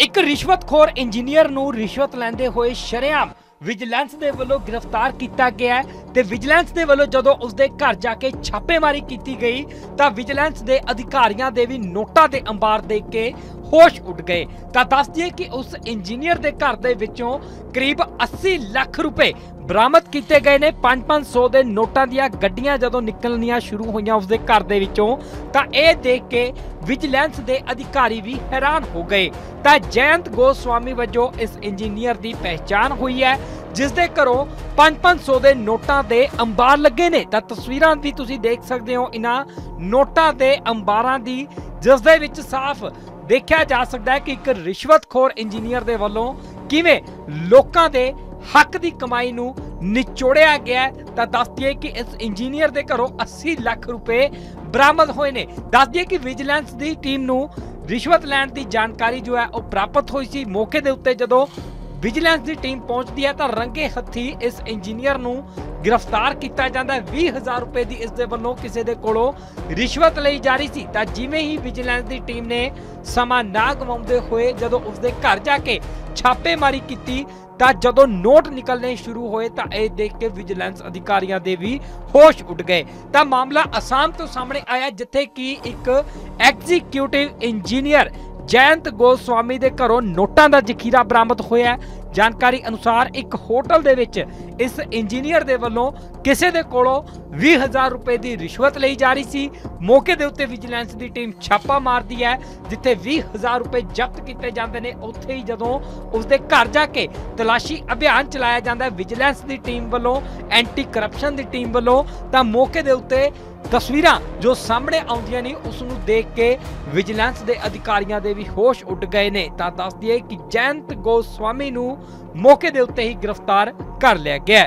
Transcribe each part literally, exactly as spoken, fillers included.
एक रिश्वतखोर इंजीनियर नूं रिश्वत लैंदे होए शरेआम विजिलेंस दे वल्लों गिरफ्तार किया गया है। ते विजिलेंस दे वल्लों जदों उसदे घर जाके छापेमारी की गई तां विजिलेंस दे अधिकारियों दे भी नोटां दे अंबार देख के होश उड़ गए। तां दस दिए कि उस इंजीनियर दे घर दे विचों करीब अस्सी लाख रुपए बरामद किए गए ने। पांच पांच सौ के नोटां दियां गड्डियां जदों निकलनियां शुरू होईयां उसदे घर दे विचों तां इह देख के विजिलेंस दे अधिकारी भी हैरान हो गए। तां जयंत गोस्वामी वजों इस इंजीनियर की पहचान हुई है जिस दे घरों पांच पांच सौ के नोटां दे अंबार लगे ने। तां तस्वीरां भी तुसीं देख सकदे हो इन्हां नोटां दे अंबारां दी, जिस दे विच साफ देखा जा सकता है कि एक रिश्वतखोर इंजीनियर दे वल्लों किवें लोकां दे हक की कमाई नूं निचोड़िया गया। तां दस दिए कि इस इंजीनियर दे घरों अस्सी लाख रुपए बरामद होए ने। दस दिए कि विजिलेंस की टीम नूं रिश्वत लैण की जानकारी जो है वह प्राप्त हुई सी। मौके दे उत्ते जदों विजिलेंस की टीम पहुंचती है तो रंगे हथी इस इंजीनियर नूं गिरफ्तार किया जाता है। बीस हजार रुपए की इस दे वल्लों किसी दे कोलों रिश्वत लई जा रही सी। तां जिवें ही विजिलेंस की टीम ने समा ना गवाउंदे होए जदों उसदे घर जाके छापेमारी की तां जदों नोट निकलने शुरू होए तां इह देख के विजिलेंस अधिकारियों दे भी होश उड़ गए। तां मामला असम तो सामने आया जिथे कि एक एग्जीक्यूटिव इंजीनियर जयंत गोस्वामी दे घरों नोटां दा जखीरा बरामद होया। जानकारी अनुसार एक होटल दे विच इस इंजीनियर दे वल्लों किसी दे कोलों बीस हजार रुपए की रिश्वत लई जा रही सी। मौके दे उत्ते विजिलेंस की टीम छापा मारदी है जिथे बीस हजार रुपए जब्त किए जाते हैं। उत्थे ही जदों उसदे घर जाके तलाशी अभियान चलाया जाता है विजिलेंस की टीम वल्लों, एंटी करप्शन की टीम वल्लों, तां मौके दे उत्ते तस्वीरां जो सामने आउंदियां ने उसनूं देख के विजिलेंस के अधिकारियों के भी होश उड़ गए ने। तां दस दिए कि जयंत गोस्वामी नूं मौके दे उत्ते ही गिरफ्तार कर लिया गया।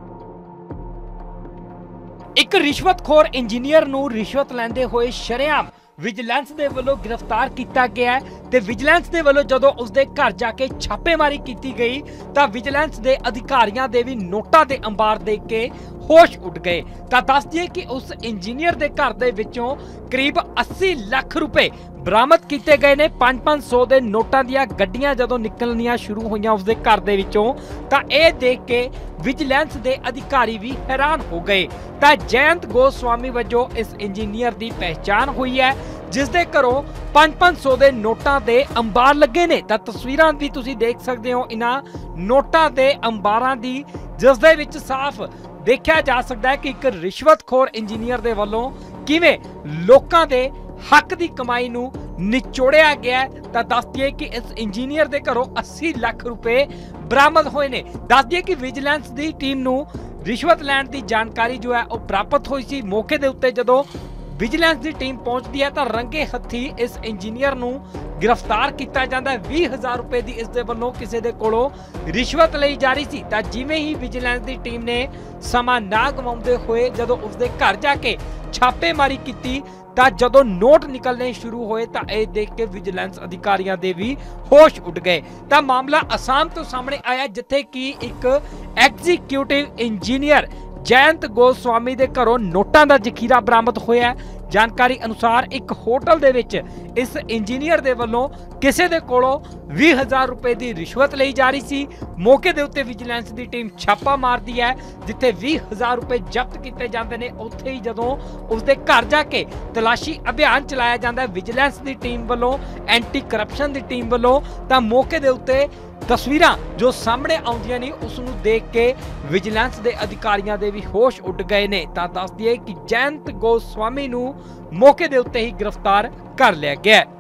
एक रिश्वतखोर इंजीनियर नूं रिश्वत लैंदे होए शरेआम विजिलेंस दे वल्लों गिरफ्तार किया गया है। ते विजिलेंस दे वल्लों जदों उसदे घर जाके छापेमारी की गई तां विजिलेंस दे अधिकारियों दे भी नोटां दे अंबार देख के होश उड़ गए। तां दस दिए कि उस इंजीनियर दे घर दे विचों करीब अस्सी लाख रुपए बरामद किए गए ने। पांच पांच सौ के नोटां दियां गड्डियां जदों निकलनियां शुरू होईयां उसदे घर दे विचों तां इह देख के विजिलेंस दे अधिकारी भी हैरान हो गए। तां जयंत गोस्वामी वजों इस इंजीनियर की पहचान हुई है जिस दे घरों पांच पांच सौ के नोटां दे अंबार लगे ने। तां तस्वीरां भी तुसीं देख सकदे हो इन्हां नोटां दे अंबारां दी, जिस दे विच साफ देखा जा सकता है कि एक रिश्वतखोर इंजीनियर दे वल्लों किवें लोकां दे हक की कमाई नूं निचोड़िया गया। तां दस दिए कि इस इंजीनियर दे घरों अस्सी लाख रुपए बरामद होए ने। दस दिए कि विजिलेंस की टीम नूं रिश्वत लैण की जानकारी जो है वह प्राप्त हुई सी। मौके दे उत्ते जदों विजिलेंस की टीम पहुंचती है तो रंगे हथी इस इंजीनियर नूं गिरफ्तार किया जाता है। बीस हजार रुपए की इस दे वल्लों किसी दे कोलों रिश्वत लई जा रही सी। तां जिवें ही विजिलेंस की टीम ने समा ना गवाउंदे होए जदों उसदे घर जाके छापेमारी की तां जदों नोट निकलने शुरू होए तां इह देख के विजिलेंस अधिकारियों के भी होश उड़ गए। तां मामला असम तो सामने आया जिथे कि एक एग्जीक्यूटिव इंजीनियर जयंत गोस्वामी दे घरों नोटां दा जखीरा बरामद होया। जानकारी अनुसार एक होटल दे विच इस इंजीनियर दे वल्लों किसी दे कोलों बीस हजार रुपए की रिश्वत लई जा रही सी। मौके दे उत्ते विजिलेंस की टीम छापा मारदी है जिथे बीस हजार रुपए जब्त किए जाते हैं। उत्थे ही जदों उसदे घर जाके तलाशी अभियान चलाया जाता है विजिलेंस की टीम वल्लों, एंटी करप्शन की टीम वल्लों, तां मौके दे उत्ते तस्वीरां जो सामने आउंदियां ने उसनूं देख के विजिलेंस के अधिकारियों के भी होश उड़ गए ने। तां दस दिए कि जयंत गोस्वामी नूं मौके दे उत्ते ही गिरफ्तार कर लिया गया।